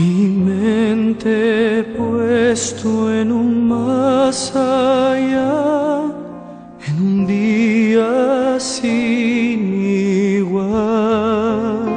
Mi mente puesto en un más allá, en un día sin igual.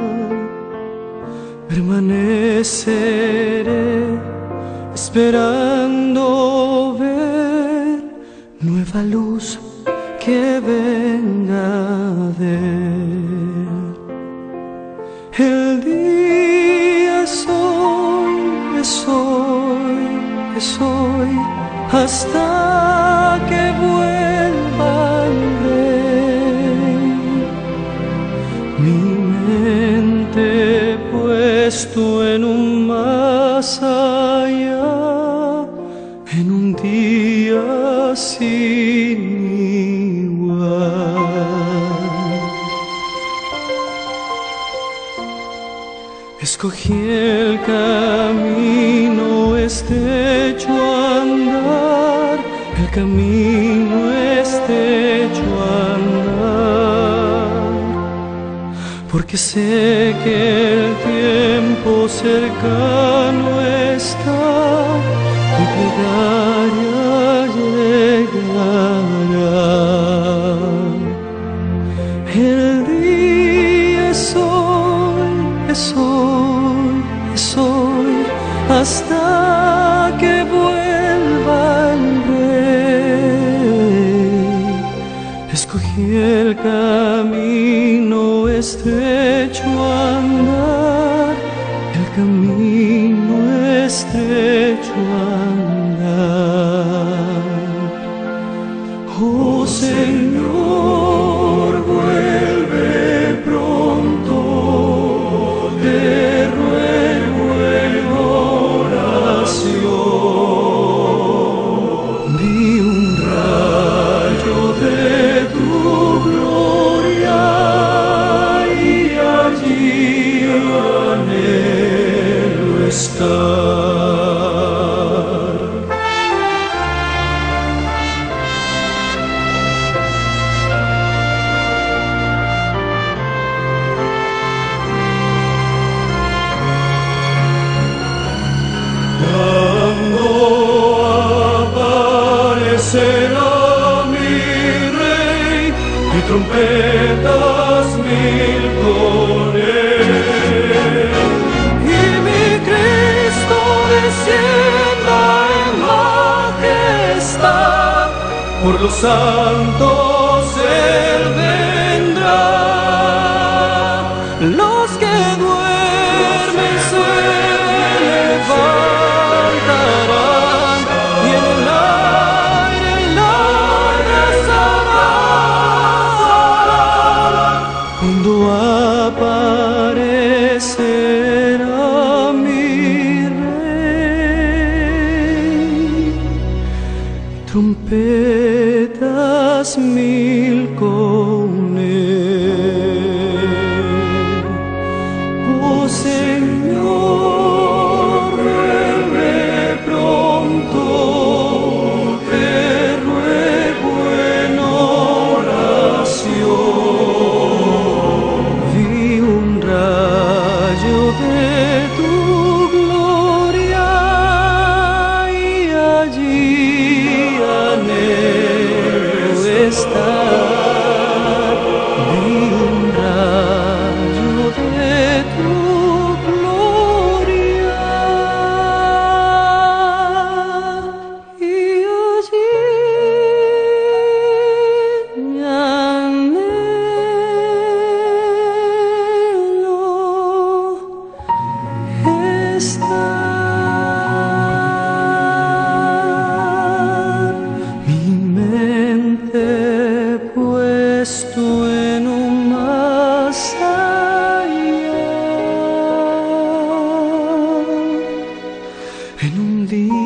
Permaneceré esperando ver nueva luz que venga de él. El día es hoy, es hoy, es hoy, hasta que vuelva el Rey. Mi mente puesto en un más allá, en un día sin igual. Escogí el camino estrecho a andar, el camino estrecho a andar, porque sé que el tiempo cercano está, mi plegaria llegará. El día es hoy, es hoy, es hoy, hasta que vuelva el Rey. Escogí el camino estrecho a andar, el camino estrecho a andar. Oh Señor, vuelve pronto, te ruego en oración. Vi un rayo de tu gloria y allí anhelo estar. Cuando aparecerá mi Rey y trompetas mil con él, y mi Cristo descienda en majestad, por los santos Él vendrá. Los que duermen se levantarán y en el aire la abrazarán. Cuando aparecerá mi Rey, trompetas mil con él. Oh Señor, vuelve pronto, te ruego en oración. Vi un rayo de tu gloria y allí anhelo estar. Vi un rayo de tu gloria y allí anhelo estar. Mi mente puesto en un más allá, en un día